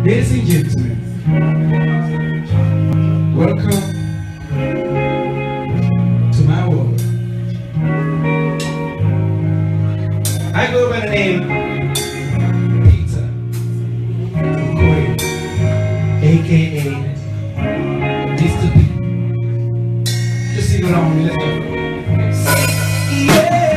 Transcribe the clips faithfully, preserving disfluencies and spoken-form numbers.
Ladies and gentlemen, welcome to my world. I go by the name Peter Okoye, aka Mister P. Just sing along with me, let's go. Yeah.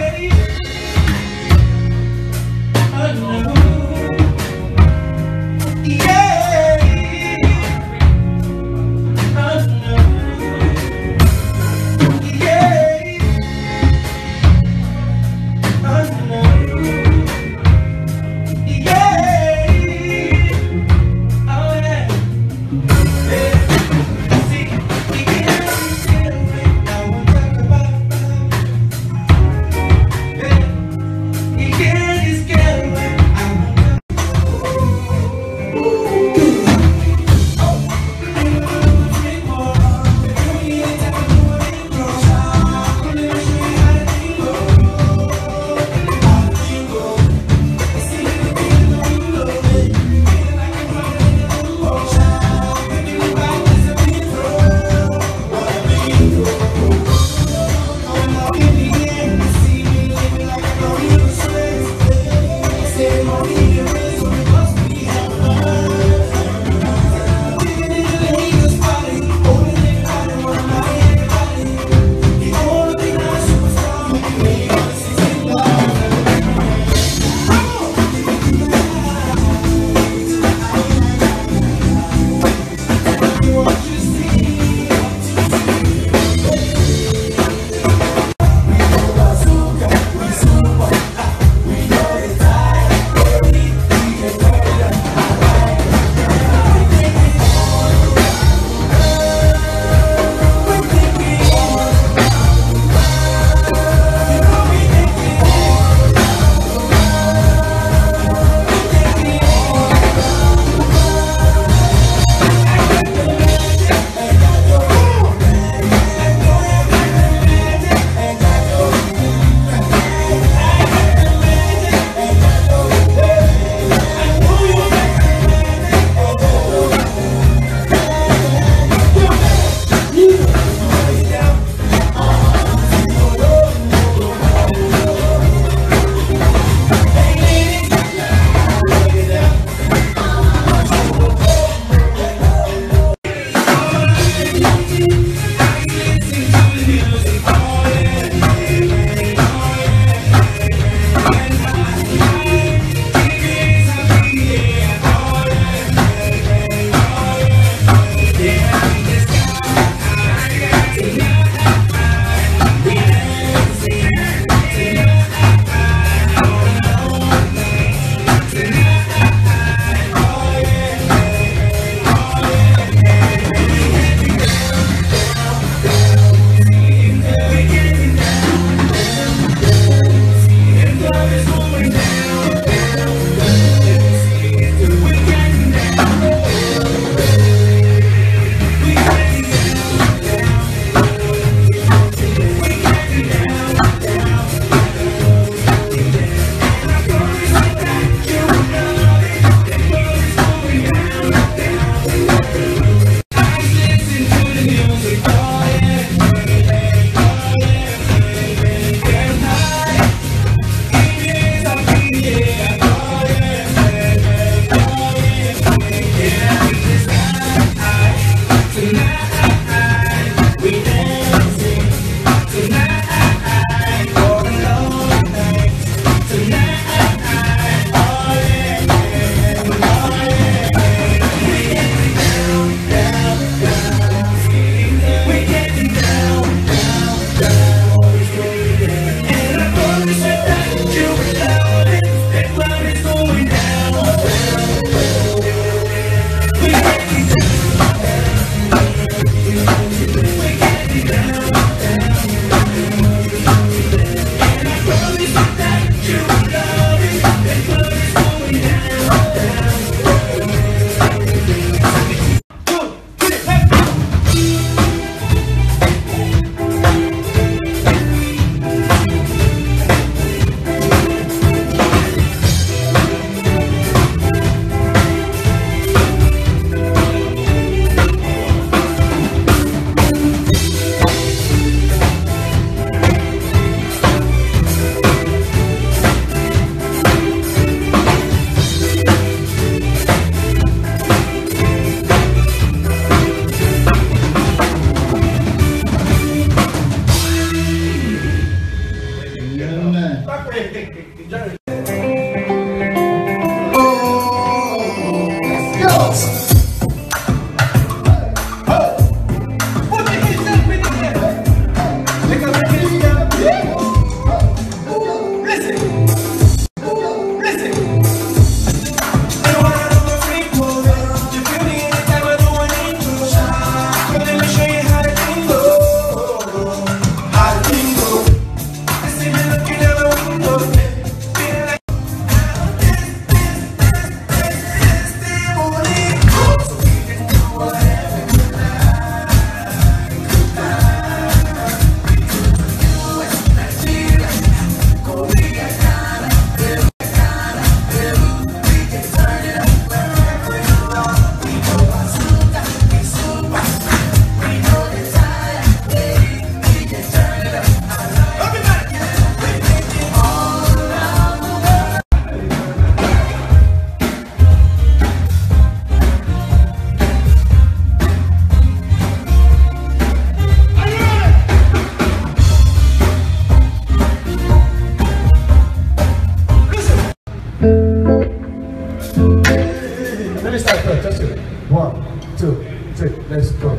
right, right, just it. One, two, three, let's go.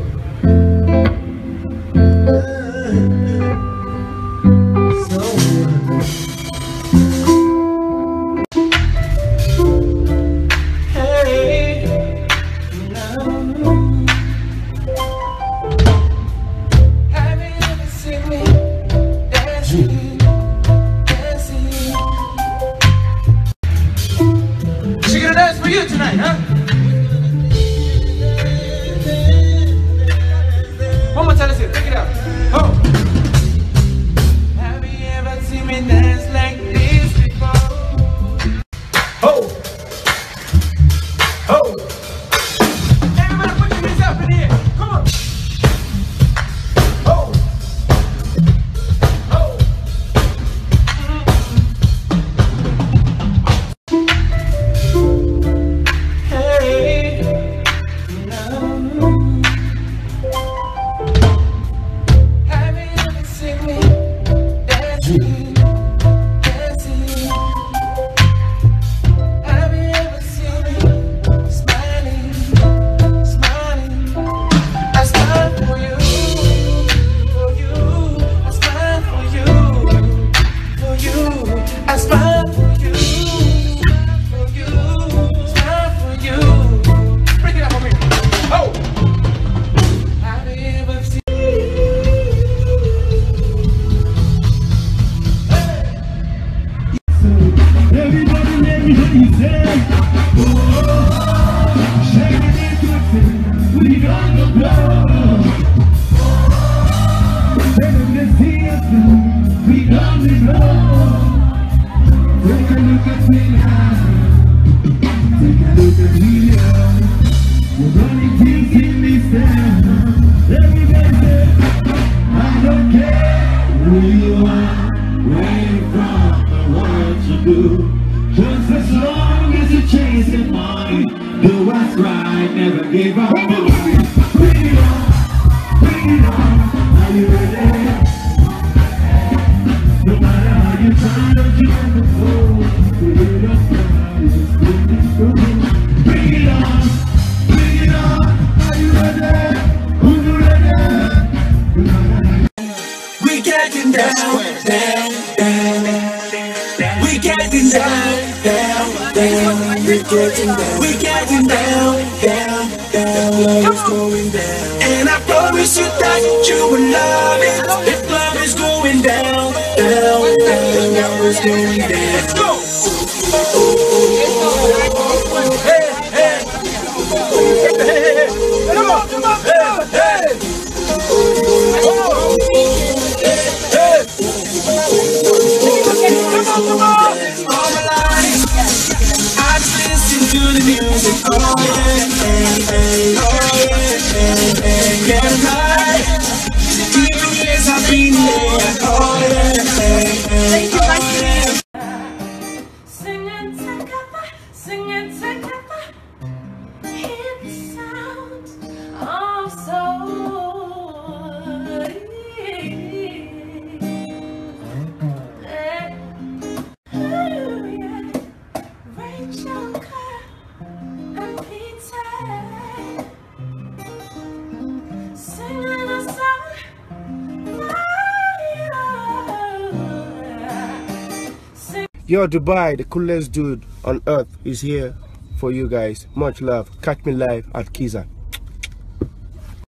For you tonight, huh? One more time, let's hear it. Take it out. Oh. Have you ever seen me dance like this before? Oh. Oh. Everybody put your hands up in here. Come on. Oh. Oh. Everybody let me hear you say, oh, shaking it twisted, we on the block. Better than see us now, we on the block. Take a look at me now, take a look at me now. We're running things in this town. Everybody say, I don't care who you are, where you from, or what you do. Just as long as you're chasing money, do what's right, never give up. Bring it on, bring it on, are you ready? No matter how you try, don't you ever fall. Bring it on, just bring it on. Bring it on, bring it on, are you ready? Who's ready? No matter how you we getting down, down, down. We getting down, down, down. We getting down, we getting down, down, down. Love is going down, and I promise you that you will love it. If love is going down, down, down, love is going down. Let's go. Hey, hey, hey, come on, come on, hey, hey. Come on, hey, come on, come on. To the music, oh yeah, hey, hey, oh yeah, hey, hey, get high. Even years I've been there, oh yeah, hey, hey, oh yeah. Singing together, singing together, hear the sound of soul. Rachel and Peter singing a song for you. Yo, Dubai, the coolest dude on earth is here for you guys. Much love. Catch me live at Kiza.